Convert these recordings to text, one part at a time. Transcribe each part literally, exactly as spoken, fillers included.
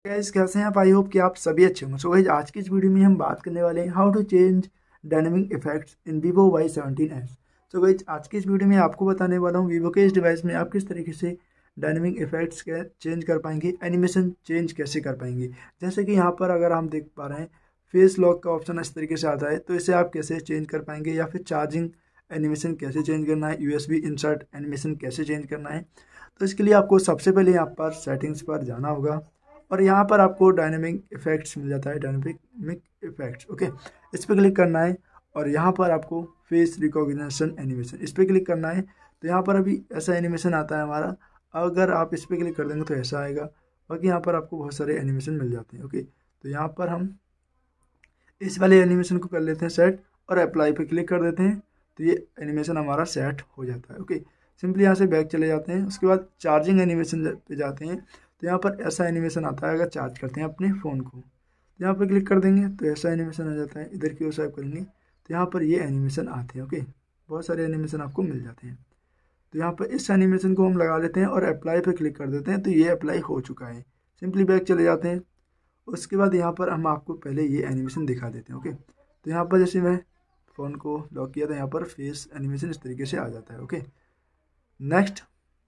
Guys कैसे हैं आप। आई होप कि आप सभी अच्छे होंगे। सो गाइस आज की इस वीडियो में हम बात करने वाले हैं how to change dynamic effects in Vivo Y seventeen S. So guys आज की इस वीडियो में आपको बताने वाला हूं वीवो के इस डिवाइस में आप किस तरीके से डायनेमिक इफेक्ट्स के चेंज कर पाएंगे, एनिमेशन चेंज कैसे कर पाएंगे। जैसे कि यहाँ पर अगर हम देख पा रहे हैं फेस लॉक का ऑप्शन इस तरीके से आता है, तो इसे आप कैसे चेंज कर पाएंगे, या फिर चार्जिंग एनिमेशन कैसे चेंज करना है, यूएसबी इंसर्ट एनिमेशन कैसे चेंज करना है। तो इसके लिए आपको सबसे पहले यहाँ पर सेटिंग्स पर जाना होगा और यहाँ पर आपको डायनेमिक इफेक्ट्स मिल जाता है, डायनेमिक इफेक्ट्स। ओके, इस पर क्लिक करना है और यहाँ पर आपको फेस रिकॉग्निशन एनिमेशन इस पर क्लिक करना है। तो यहाँ पर अभी ऐसा एनिमेशन आता है हमारा, अगर आप इस पर क्लिक कर देंगे तो ऐसा आएगा। बाकी यहाँ पर आपको बहुत सारे एनिमेशन मिल जाते हैं। ओके, तो यहाँ पर हम इस वाले एनिमेशन को कर लेते हैं सेट और अप्लाई पे क्लिक कर देते हैं, तो ये एनिमेशन हमारा सेट हो जाता है। ओके, सिंपली यहाँ से बैक चले जाते हैं। उसके बाद चार्जिंग एनिमेशन पे जाते हैं, तो यहाँ पर ऐसा एनिमेशन आता है अगर चार्ज करते हैं अपने फ़ोन को। तो यहाँ पर क्लिक कर देंगे तो ऐसा एनिमेशन आ जाता है। इधर की ओर स्वाइप करेंगे तो यहाँ पर ये एनिमेशन आते हैं। ओके, बहुत सारे एनिमेशन आपको मिल जाते हैं। तो यहाँ पर इस एनिमेशन को हम लगा लेते हैं और अप्लाई पर क्लिक कर देते हैं, तो ये अप्लाई हो चुका है। सिंपली बैक चले जाते हैं। उसके बाद यहाँ पर हम आपको पहले ये एनिमेशन दिखा देते हैं। ओके, तो यहाँ पर जैसे मैं फ़ोन को लॉक किया तो यहाँ पर फेस एनिमेशन इस तरीके से आ जाता है। Okay, next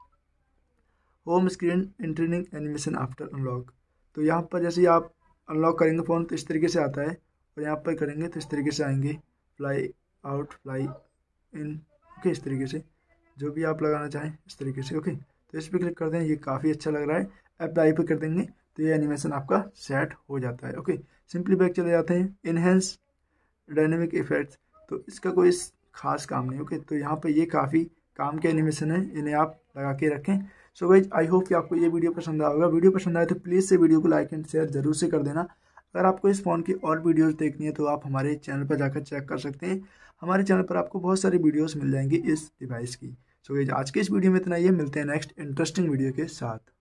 home screen entering animation after unlock. तो यहाँ पर जैसे ही आप अनलॉक करेंगे फ़ोन तो इस तरीके से आता है, और यहाँ पर करेंगे तो इस तरीके से आएंगे, fly out, fly in. Okay, इस तरीके से जो भी आप लगाना चाहें इस तरीके से। ओके, तो इस पर क्लिक कर दें, ये काफ़ी अच्छा लग रहा है। अप्लाई पे कर देंगे तो ये एनिमेशन आपका सेट हो जाता है। ओके, सिंपली बैक चले जाते हैं। इनहेंस डायनेमिक इफेक्ट्स, तो इसका कोई खास काम नहीं। ओके, तो यहाँ पे ये काफ़ी काम के एनिमेशन है, इन्हें आप लगा के रखें। सो गाइज आई होप कि आपको ये वीडियो पसंद आया होगा। वीडियो पसंद आए तो प्लीज़ से वीडियो को लाइक एंड शेयर जरूर से कर देना। अगर आपको इस फ़ोन की और वीडियोस देखनी है तो आप हमारे चैनल पर जाकर चेक कर सकते हैं। हमारे चैनल पर आपको बहुत सारी वीडियोस मिल जाएंगी इस डिवाइस की। सो गाइज आज के इस वीडियो में इतना ही है, मिलते हैं नेक्स्ट इंटरेस्टिंग वीडियो के साथ।